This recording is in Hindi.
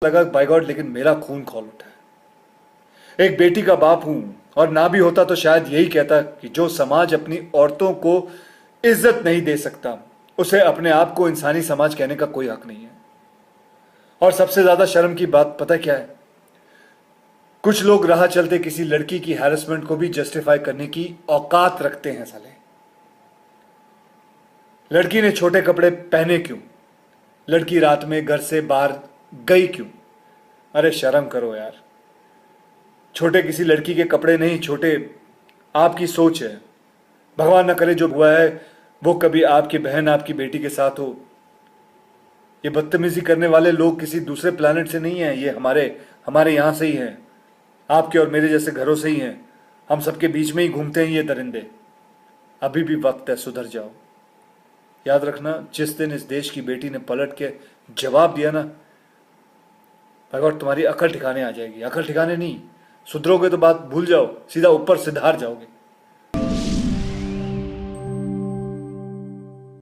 लगा बाय गॉड, लेकिन मेरा खून खौल उठा है। एक बेटी का बाप हूं, और ना भी होता तो शायद यही कहता कि जो समाज अपनी औरतों को इज्जत नहीं दे सकता, उसे अपने आप को इंसानी समाज कहने का कोई हक नहीं है। और सबसे ज्यादा शर्म की बात पता क्या है? कुछ लोग राह चलते किसी लड़की की हैरेसमेंट को भी जस्टिफाई करने की औकात रखते हैं साले। लड़की ने छोटे कपड़े पहने क्यों? लड़की रात में घर से बाहर गई क्यों? अरे शर्म करो यार। छोटे किसी लड़की के कपड़े नहीं, छोटे आपकी सोच है। भगवान ना करे जो हुआ है वो कभी आपकी बहन, आपकी बेटी के साथ हो। ये बदतमीजी करने वाले लोग किसी दूसरे प्लेनेट से नहीं है, ये हमारे हमारे यहां से ही हैं। आपके और मेरे जैसे घरों से ही हैं। हम सबके बीच में ही घूमते हैं ये दरिंदे। अभी भी वक्त है, सुधर जाओ। याद रखना, जिस दिन इस देश की बेटी ने पलट के जवाब दिया ना, भगवान तुम्हारी अकल ठिकाने आ जाएगी। अकल ठिकाने नहीं, सुधरोगे तो बात भूल जाओ, सीधा ऊपर सिधार जाओगे।